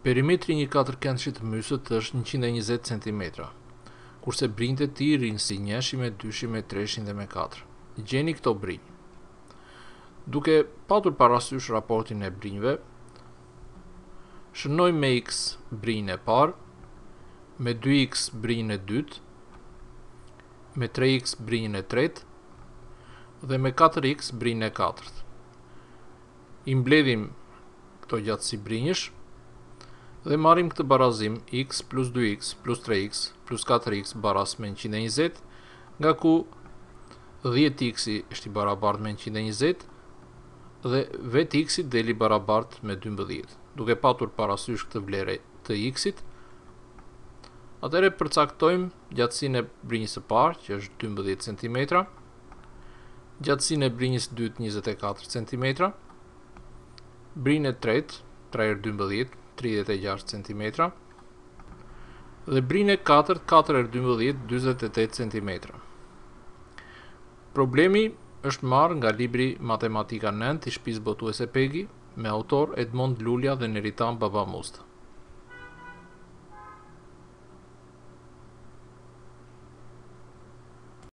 Perimetri një katërkëndshit të mysët është 120 cm, kurse brinjtë e tij rrinë si njëshin me dyshin me treshin dhe me katër. Gjeni këto brinj. Duke patur parasysh raportin e brinjve, shënojmë me x brinjën e parë, me 2x brinjën e dytë, me 3x brinjën e tretë dhe me 4x brinjën e katërt. I mbledhim këto gjatësi brinjësh dhe marrim këtë barazim x plus 2x plus 3x plus 4x baras me 120, nga ku 10x është i barabartë me 120 dhe vetë x deli barabartë me 12. Duke patur parasysh këtë vlerë të x-it, atëherë përcaktojmë gjatësinë e brinjës së parë, që është 12 cm, gjatësinë e brinjës së dytë 24 cm, brinjën e tretë 3×12 36 cm dhe brinjën e katërt 4×12 48 cm. Problemi është marrë nga libri Matematika 9 i shtëpisë botuese Pegi, me autor Edmond Lulja dhe Neritan Babamusta.